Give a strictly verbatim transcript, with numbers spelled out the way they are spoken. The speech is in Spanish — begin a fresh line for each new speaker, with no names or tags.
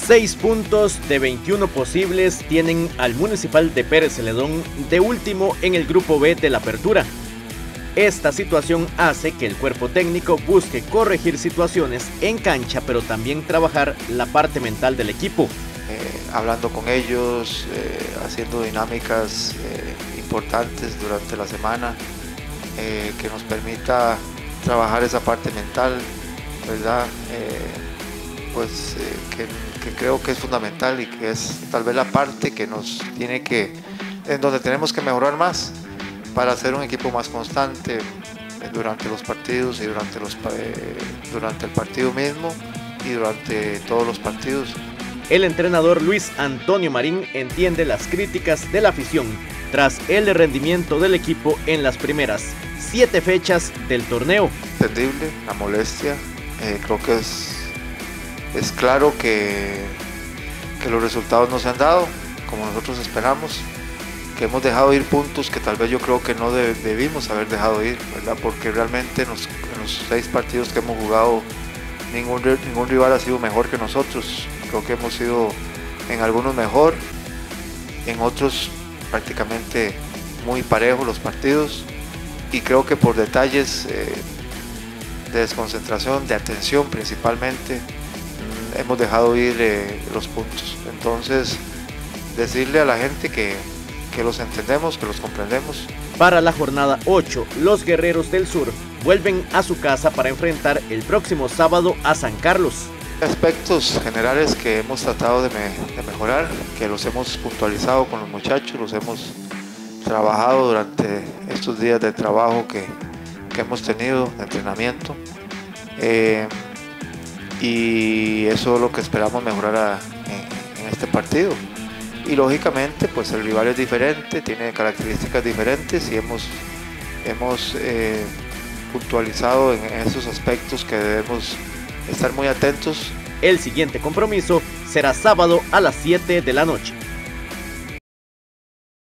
Seis puntos de veintiuno posibles tienen al Municipal de Pérez Celedón de último en el Grupo B de la Apertura. Esta situación hace que el cuerpo técnico busque corregir situaciones en cancha, pero también trabajar la parte mental del equipo.
Eh, hablando con ellos, eh, haciendo dinámicas eh, importantes durante la semana, eh, que nos permita trabajar esa parte mental, ¿verdad? Eh, pues eh, que, que creo que es fundamental y que es tal vez la parte que nos tiene que, en donde tenemos que mejorar más para ser un equipo más constante durante los partidos y durante, los, eh, durante el partido mismo y durante todos los partidos.
El entrenador Luis Antonio Marín entiende las críticas de la afición tras el rendimiento del equipo en las primeras siete fechas del torneo.
Entendible la molestia, eh, creo que es, es claro que, que los resultados no se han dado como nosotros esperamos, que hemos dejado ir puntos que tal vez yo creo que no de, debimos haber dejado ir, ¿verdad? Porque realmente en los, en los seis partidos que hemos jugado ningún, ningún rival ha sido mejor que nosotros. Creo que hemos sido en algunos mejor, en otros prácticamente muy parejos los partidos, y creo que por detalles eh, de desconcentración, de atención principalmente, mmm, hemos dejado ir eh, los puntos. Entonces, decirle a la gente que, que los entendemos, que los comprendemos.
Para la jornada ocho, los Guerreros del Sur vuelven a su casa para enfrentar el próximo sábado a San Carlos.
Aspectos generales que hemos tratado de, me, de mejorar, que los hemos puntualizado con los muchachos, los hemos trabajado durante estos días de trabajo que, que hemos tenido, de entrenamiento, eh, y eso es lo que esperamos mejorar a, en, en este partido. Y lógicamente pues el rival es diferente, tiene características diferentes y hemos, hemos eh, puntualizado en esos aspectos que debemos estar muy atentos.
El siguiente compromiso será sábado a las siete de la noche.